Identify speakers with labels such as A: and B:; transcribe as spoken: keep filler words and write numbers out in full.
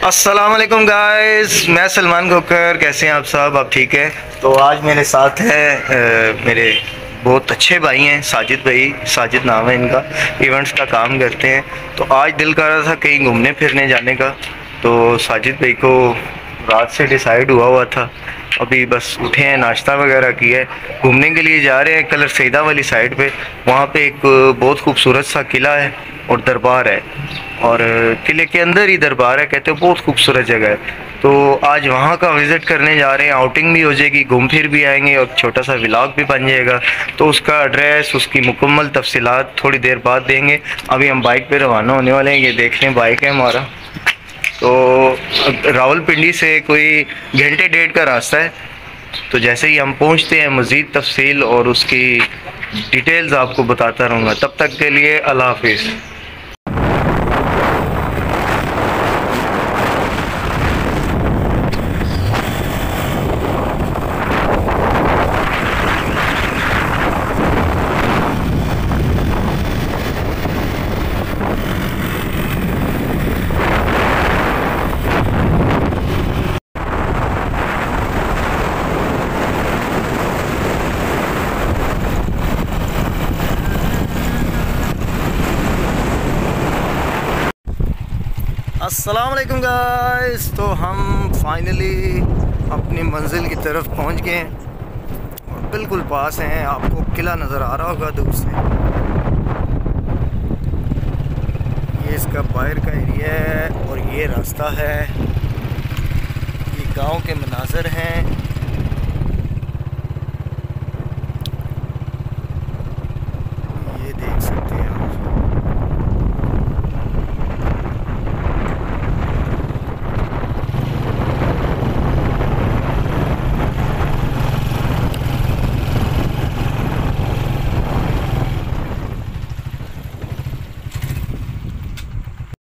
A: अस्सलाम वालेकुम गाइस, मैं सलमान खोकर। कैसे हैं आप सब? आप ठीक है? तो आज मेरे साथ है आ, मेरे बहुत अच्छे भाई हैं, साजिद भाई। साजिद नाम है इनका, इवेंट्स का काम करते हैं। तो आज दिल कर रहा था कहीं घूमने फिरने जाने का, तो साजिद भाई को रात से डिसाइड हुआ हुआ था। अभी बस उठे हैं, नाश्ता वगैरह किया है, घूमने के लिए जा रहे हैं कलर सैदा वाली साइड पे। वहाँ पे एक बहुत खूबसूरत सा किला है और दरबार है, और किले के अंदर ही दरबार है। कहते हैं बहुत खूबसूरत जगह है। तो आज वहाँ का विज़िट करने जा रहे हैं। आउटिंग भी हो जाएगी, घूम फिर भी आएंगे और छोटा सा व्लॉग भी बन जाएगा। तो उसका एड्रेस, उसकी मुकम्मल तफसीलात थोड़ी देर बाद देंगे। अभी हम बाइक पे रवाना होने वाले हैं। ये देख लें, बाइक है हमारा। तो रावलपिंडी से कोई घंटे डेढ़ का रास्ता है। तो जैसे ही हम पहुंचते हैं, मज़ीद तफसील और उसकी डिटेल्स आपको बताता रहूँगा। तब तक के लिए अल्लाह हाफिज़। अस्सलाम वालेकुम गाइस। तो हम फाइनली अपनी मंजिल की तरफ पहुंच गए हैं और बिल्कुल पास हैं। आपको किला नज़र आ रहा होगा दूर से। ये इसका बाहर का एरिया है और ये रास्ता है। ये गांव के मनाज़र हैं।